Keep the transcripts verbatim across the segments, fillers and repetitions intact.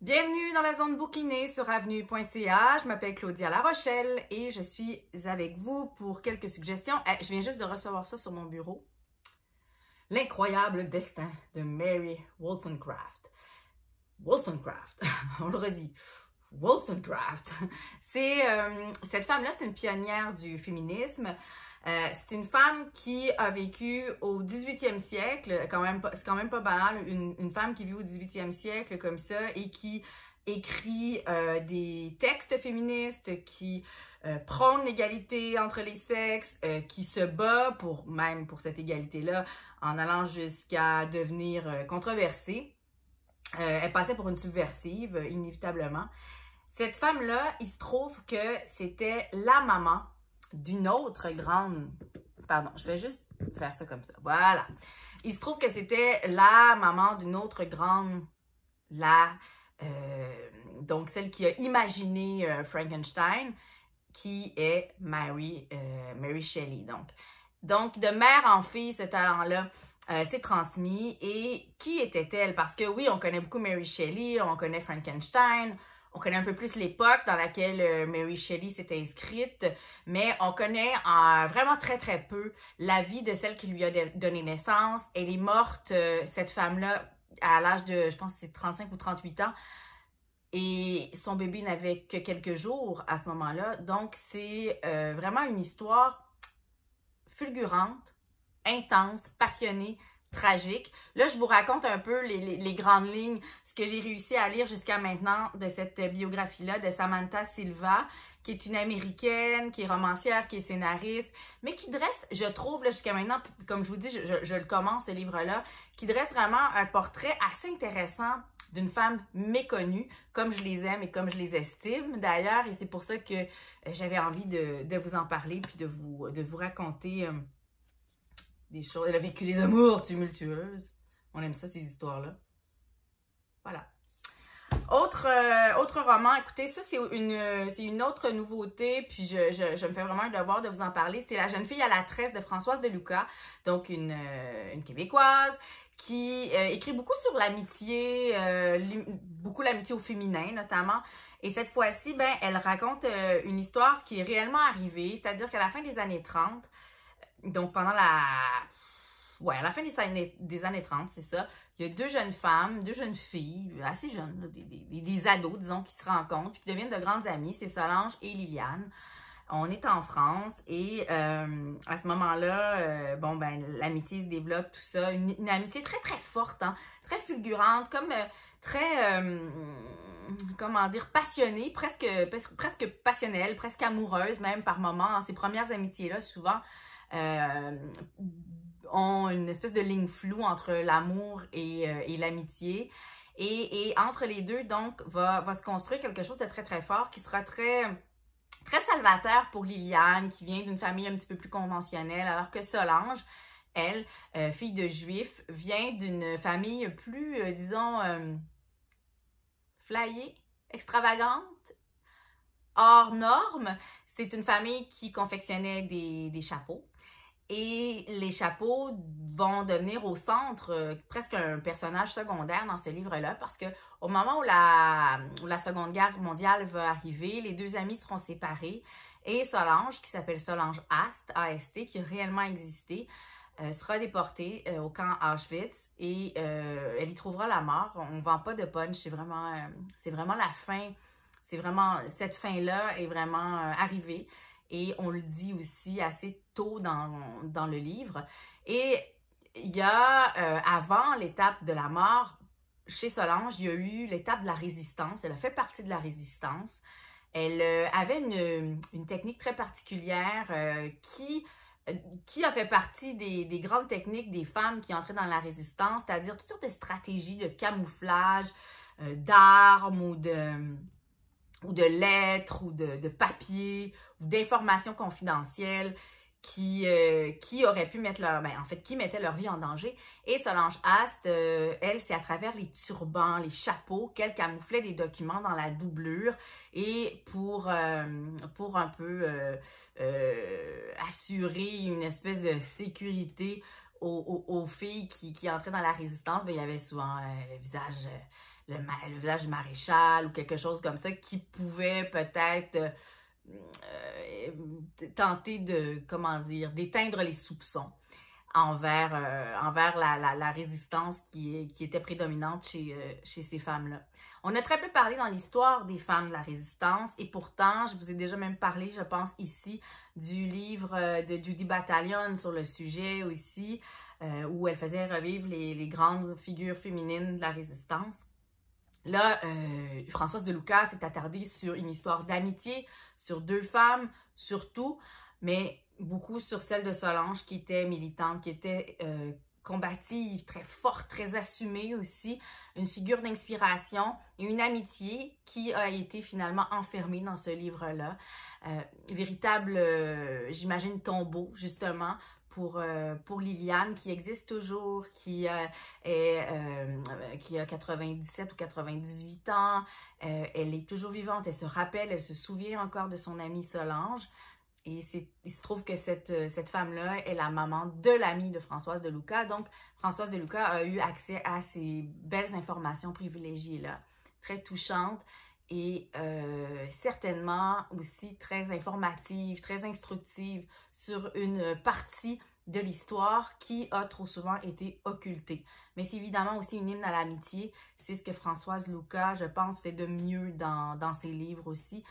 Bienvenue dans la zone bouquinée sur avenue point c a. Je m'appelle Claudia La Rochelle et je suis avec vous pour quelques suggestions. Eh, je viens juste de recevoir ça sur mon bureau. L'incroyable destin de Mary Wollstonecraft. Wollstonecraft, on le redit. Wollstonecraft. C'est euh, cette femme-là, c'est une pionnière du féminisme. Euh, c'est une femme qui a vécu au dix-huitième siècle, quand même, c'est quand même pas banal, une, une femme qui vit au dix-huitième siècle comme ça et qui écrit euh, des textes féministes, qui euh, prône l'égalité entre les sexes, euh, qui se bat pour même pour cette égalité-là en allant jusqu'à devenir euh, controversée. Euh, elle passait pour une subversive, euh, inévitablement. Cette femme-là, il se trouve que c'était la maman d'une autre grande... Pardon, je vais juste faire ça comme ça. Voilà. Il se trouve que c'était la maman d'une autre grande... La... Euh, donc, celle qui a imaginé euh, Frankenstein, qui est Mary, euh, Mary Shelley. Donc. donc, de mère en fille, ce talent-là euh, s'est transmis. Et qui était-elle? Parce que oui, on connaît beaucoup Mary Shelley, on connaît Frankenstein, on connaît un peu plus l'époque dans laquelle euh, Mary Shelley s'était inscrite, mais on connaît euh, vraiment très très peu la vie de celle qui lui a donné naissance. Elle est morte, euh, cette femme-là, à l'âge de, je pense que c'est trente-cinq ou trente-huit ans, et son bébé n'avait que quelques jours à ce moment-là. Donc c'est euh, vraiment une histoire fulgurante, intense, passionnée, tragique. Là, je vous raconte un peu les, les, les grandes lignes, ce que j'ai réussi à lire jusqu'à maintenant de cette biographie-là de Samantha Silva, qui est une Américaine, qui est romancière, qui est scénariste, mais qui dresse, je trouve, là, jusqu'à maintenant, comme je vous dis, je, je, je le commence, ce livre-là, qui dresse vraiment un portrait assez intéressant d'une femme méconnue, comme je les aime et comme je les estime, d'ailleurs, et c'est pour ça que j'avais envie de, de vous en parler, puis de vous, de vous raconter... Euh, des choses. Elle a vécu des amours tumultueuses. On aime ça, ces histoires-là. Voilà. Autre, euh, autre roman, écoutez, ça, c'est une, c'est une autre nouveauté, puis je, je, je me fais vraiment un devoir de vous en parler. C'est La jeune fille à la tresse de Françoise Deluca, donc une, euh, une Québécoise, qui euh, écrit beaucoup sur l'amitié, euh, beaucoup l'amitié au féminin, notamment. Et cette fois-ci, ben, elle raconte euh, une histoire qui est réellement arrivée, c'est-à-dire qu'à la fin des années trente, donc, pendant la... Ouais, à la fin des années, des années trente, c'est ça, il y a deux jeunes femmes, deux jeunes filles, assez jeunes, là, des, des, des ados, disons, qui se rencontrent, puis qui deviennent de grandes amies. C'est Solange et Liliane. On est en France et euh, à ce moment-là, euh, bon, ben, l'amitié se développe, tout ça. Une, une amitié très, très forte, hein, très fulgurante, comme euh, très, euh, comment dire, passionnée, presque, presque, presque passionnelle, presque amoureuse, même par moments. Ces premières amitiés-là, souvent, Euh, ont une espèce de ligne floue entre l'amour et, euh, et l'amitié. Et, et entre les deux, donc, va, va se construire quelque chose de très, très fort qui sera très, très salvateur pour Liliane, qui vient d'une famille un petit peu plus conventionnelle, alors que Solange, elle, euh, fille de juif, vient d'une famille plus, euh, disons, euh, flyée, extravagante, hors norme. C'est une famille qui confectionnait des, des chapeaux. Et les chapeaux vont devenir au centre euh, presque un personnage secondaire dans ce livre-là parce que au moment où la, où la Seconde Guerre mondiale va arriver, les deux amis seront séparés et Solange, qui s'appelle Solange Ast, A S T, qui a réellement existé, euh, sera déportée euh, au camp Auschwitz et euh, elle y trouvera la mort. On ne vend pas de punch, c'est vraiment, euh, c'est vraiment la fin, c'est vraiment, cette fin-là est vraiment euh, arrivée. Et on le dit aussi assez tôt dans, dans le livre. Et il y a, euh, avant l'étape de la mort, chez Solange, il y a eu l'étape de la résistance. Elle a fait partie de la résistance. Elle euh, avait une, une technique très particulière euh, qui, euh, qui a fait partie des, des grandes techniques des femmes qui entraient dans la résistance, c'est-à-dire toutes sortes de stratégies de camouflage, euh, d'armes ou de... ou de lettres, ou de, de papier, ou d'informations confidentielles qui, euh, qui auraient pu mettre leur... Ben, en fait, qui mettaient leur vie en danger. Et Solange Ast, euh, elle, c'est à travers les turbans, les chapeaux qu'elle camouflait les documents dans la doublure et pour, euh, pour un peu euh, euh, assurer une espèce de sécurité aux, aux, aux filles qui, qui entraient dans la résistance. Ben, il y avait souvent euh, le visage... Euh, le, le visage du maréchal ou quelque chose comme ça qui pouvait peut-être euh, euh, tenter de, comment dire, d'éteindre les soupçons envers, euh, envers la, la, la résistance qui, qui était prédominante chez, euh, chez ces femmes-là. On a très peu parlé dans l'histoire des femmes de la résistance et pourtant, je vous ai déjà même parlé, je pense, ici, du livre de Judy Battalion sur le sujet aussi, euh, où elle faisait revivre les, les grandes figures féminines de la résistance. Là, euh, Françoise de Lucas s'est attardée sur une histoire d'amitié, sur deux femmes, surtout, mais beaucoup sur celle de Solange qui était militante, qui était euh, combative, très forte, très assumée aussi, une figure d'inspiration et une amitié qui a été finalement enfermée dans ce livre-là. Euh, véritable, euh, j'imagine, tombeau, justement, pour, euh, pour Liliane, qui existe toujours, qui, euh, est, euh, qui a quatre-vingt-dix-sept ou quatre-vingt-dix-huit ans. Euh, elle est toujours vivante, elle se rappelle, elle se souvient encore de son amie Solange. Et il se trouve que cette, cette femme-là est la maman de l'amie de Françoise de Lucas. Donc, Françoise de Lucas a eu accès à ces belles informations privilégiées-là, très touchantes et euh, certainement aussi très informatives, très instructives sur une partie de l'histoire qui a trop souvent été occultée. Mais c'est évidemment aussi une hymne à l'amitié. C'est ce que Françoise Lucas, je pense, fait de mieux dans, dans ses livres aussi.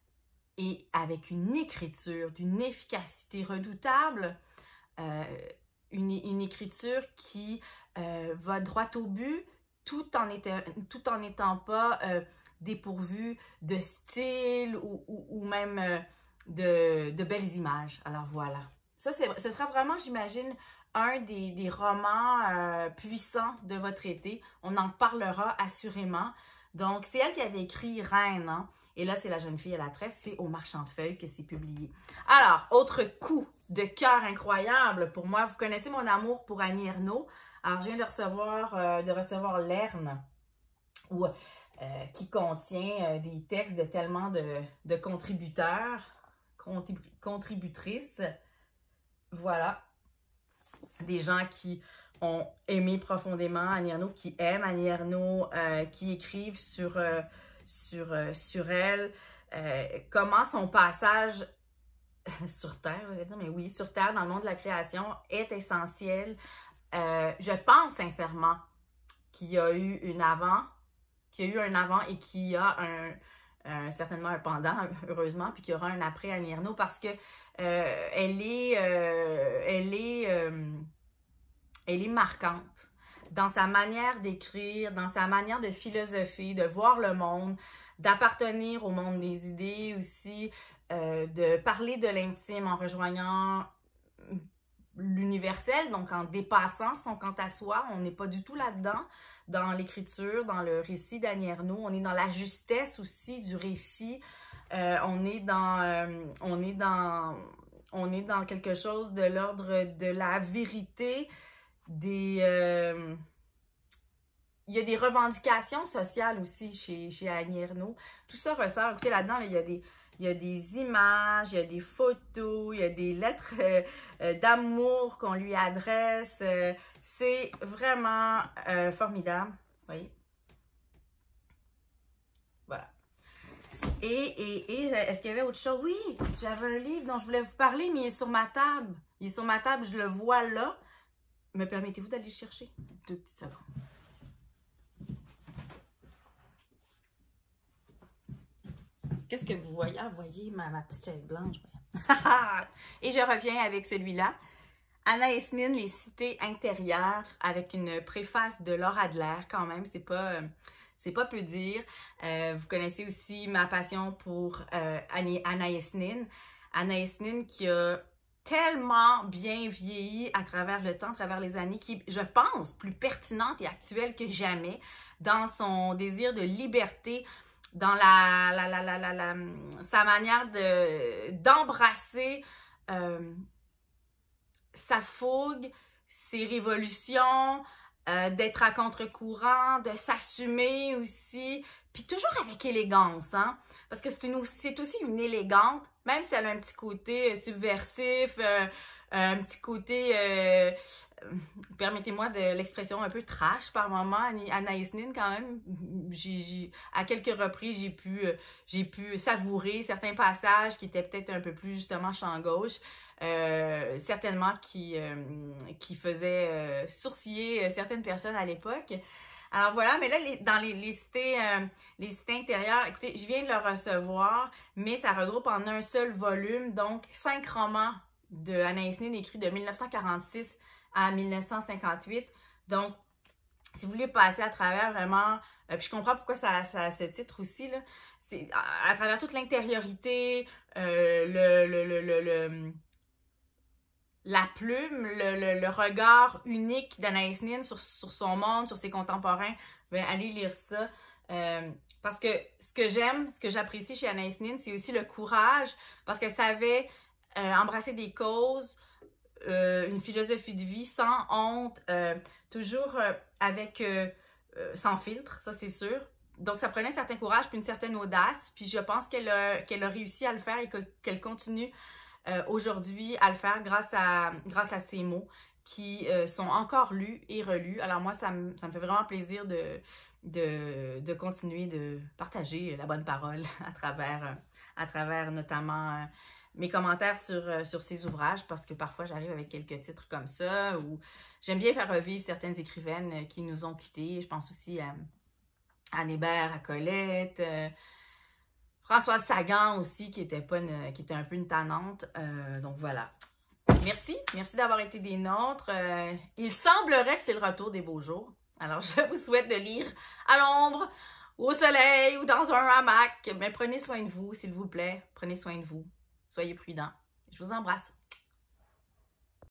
Et avec une écriture d'une efficacité redoutable, euh, une, une écriture qui euh, va droit au but, tout en étant, tout en n'étant pas euh, dépourvue de style ou, ou, ou même euh, de, de belles images. Alors voilà. Ça, ce sera vraiment, j'imagine, un des, des romans euh, puissants de votre été. On en parlera assurément. Donc, c'est elle qui avait écrit Reine, hein? Et là, c'est La jeune fille à la tresse, c'est au Marchand de Feuilles que c'est publié. Alors, autre coup de cœur incroyable pour moi, vous connaissez mon amour pour Annie Ernaux. Alors, je viens de recevoir, euh, de recevoir L'Erne, où, euh, qui contient euh, des textes de tellement de, de contributeurs, contrib contributrices. Voilà, des gens qui ont aimé profondément Annie Ernaux, qui aiment Annie Ernaux, euh, qui écrivent sur... Euh, Sur, euh, sur elle, euh, comment son passage sur Terre, je vais dire, mais oui, sur Terre, dans le monde de la création, est essentiel. Euh, je pense sincèrement qu'il y a eu une avant, qu'il y a eu un avant et qu'il y a un, un, certainement un pendant, heureusement, puis qu'il y aura un après Annie Ernaux parce que euh, elle est, euh, elle est, euh, elle est marquante dans sa manière d'écrire, dans sa manière de philosopher, de voir le monde, d'appartenir au monde des idées aussi, euh, de parler de l'intime en rejoignant l'universel, donc en dépassant son quant à soi. On n'est pas du tout là-dedans, dans l'écriture, dans le récit d'Annie Ernaux. On est dans la justesse aussi du récit. Euh, on est dans, euh, on est dans, on est dans quelque chose de l'ordre de la vérité, des... Euh, il y a des revendications sociales aussi chez, chez Annie Ernaux. Tout ça ressort. Écoutez, là-dedans, là, il y a des... Il y a des images, il y a des photos, il y a des lettres euh, euh, d'amour qu'on lui adresse. Euh, c'est vraiment euh, formidable. Vous voyez? Voilà. Et, et, et est-ce qu'il y avait autre chose? Oui, j'avais un livre dont je voulais vous parler, mais il est sur ma table. Il est sur ma table, je le vois là. Me permettez-vous d'aller le chercher? Deux petites secondes. Qu'est-ce que vous voyez? Ah, vous voyez ma, ma petite chaise blanche. Et je reviens avec celui-là. Anaïs Nin, Les cités intérieures, avec une préface de Laura Adler, quand même. C'est pas, euh, c'est pas peu dire. Euh, vous connaissez aussi ma passion pour euh, Anaïs Nin. Anaïs Nin qui a tellement bien vieilli à travers le temps, à travers les années, qui, je pense, plus pertinente et actuelle que jamais dans son désir de liberté, dans la, la, la, la, la, la sa manière de d'embrasser euh, sa fougue, ses révolutions, euh, d'être à contre-courant, de s'assumer aussi, puis toujours avec élégance, hein, parce que c'est une c'est aussi une élégante, même si elle a un petit côté subversif, euh, un petit côté, euh, permettez-moi de l'expression, un peu trash par moment. Anaïs Nin, quand même, j'ai, j'ai, à quelques reprises, j'ai pu, j'ai pu savourer certains passages qui étaient peut-être un peu plus justement champ gauche. Euh, certainement qui, euh, qui faisait euh, sourciller certaines personnes à l'époque. Alors voilà, mais là, les, dans les, les, cités, euh, les cités intérieures, écoutez, je viens de le recevoir, mais ça regroupe en un seul volume, donc cinq romans de Anaïs Nin écrits de mille neuf cent quarante-six à mille neuf cent cinquante-huit. Donc, si vous voulez passer à travers vraiment, euh, puis je comprends pourquoi ça, ça a ce titre aussi, là, c'est à, à travers toute l'intériorité, euh, le, le, le, le, le la plume, le, le, le regard unique d'Anaïs Nin sur, sur son monde, sur ses contemporains, ben, allez lire ça. Euh, parce que ce que j'aime, ce que j'apprécie chez Anaïs Nin, c'est aussi le courage, parce qu'elle savait euh, embrasser des causes, euh, une philosophie de vie sans honte, euh, toujours euh, avec, euh, euh, sans filtre, ça c'est sûr. Donc ça prenait un certain courage puis une certaine audace, puis je pense qu'elle a, qu'elle a réussi à le faire et que, qu'elle continue Euh, aujourd'hui à le faire grâce à, grâce à ces mots qui euh, sont encore lus et relus. Alors moi, ça me, ça me fait vraiment plaisir de, de, de continuer de partager la bonne parole à travers, à travers notamment euh, mes commentaires sur, euh, sur ces ouvrages, parce que parfois j'arrive avec quelques titres comme ça, ou j'aime bien faire revivre certaines écrivaines qui nous ont quittés. Je pense aussi à Anne Hébert, à Colette, euh, Françoise Sagan aussi, qui était, pas une, qui était un peu une tannante. Euh, donc voilà. Merci. Merci d'avoir été des nôtres. Euh, il semblerait que c'est le retour des beaux jours. Alors, je vous souhaite de lire à l'ombre, au soleil ou dans un hamac. Mais prenez soin de vous, s'il vous plaît. Prenez soin de vous. Soyez prudents. Je vous embrasse.